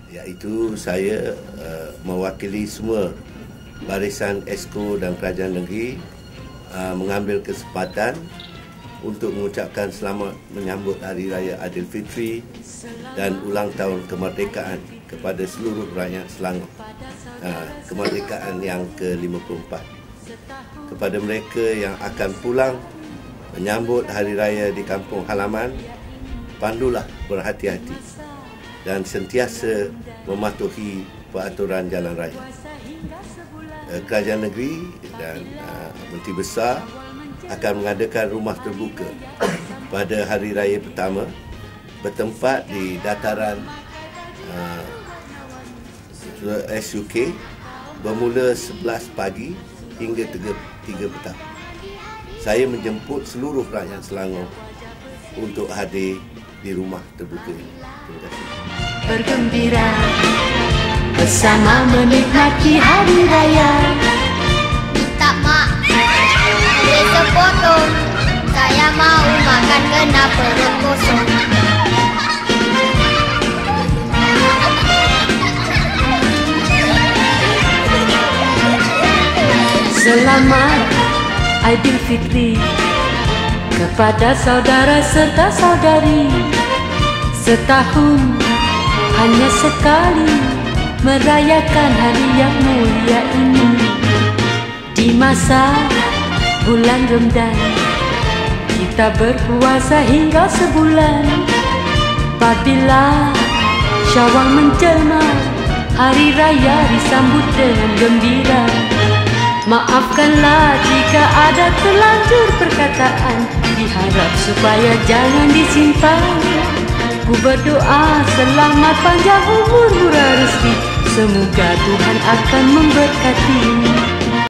iaitu saya mewakili semua barisan Esko dan Kerajaan Negeri mengambil kesempatan untuk mengucapkan selamat menyambut Hari Raya Aidilfitri dan ulang tahun kemerdekaan kepada seluruh rakyat Selangor, kemerdekaan yang ke-54. Kepada mereka yang akan pulang menyambut Hari Raya di kampung halaman, pandulah berhati-hati dan sentiasa mematuhi peraturan jalan raya. Kerajaan Negeri dan Menteri Besar akan mengadakan rumah terbuka pada Hari Raya pertama bertempat di dataran SUK bermula 11 pagi hingga 3 petang. Saya menjemput seluruh rakyat Selangor untuk hadir di rumah terbuka ini. Terima kasih. Bergembira bersama menikmati Hari Raya. Minta mak boleh sepotong, saya mau makan kena perut kosong. Selamat Aidilfitri kepada saudara serta saudari. Setahun hanya sekali merayakan hari yang mulia ini. Di masa bulan Ramadan kita berpuasa hingga sebulan. Apabila Syawal menjelma, hari raya disambut dengan gembira. Maafkanlah jika ada terlanjur perkataan, diharap supaya jangan disimpan. Ku berdoa selamat panjang umur, murah rezeki, semoga Tuhan akan memberkati.